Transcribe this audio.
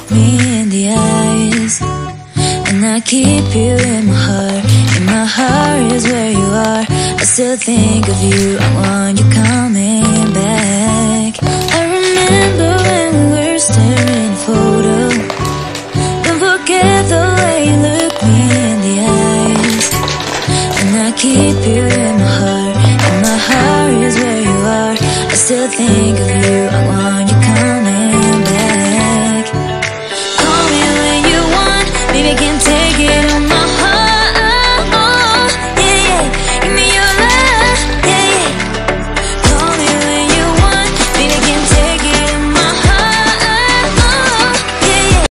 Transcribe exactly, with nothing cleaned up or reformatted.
look me in the eyes, and I keep you in my heart. In my heart is where you are. I still think of you, I want you coming.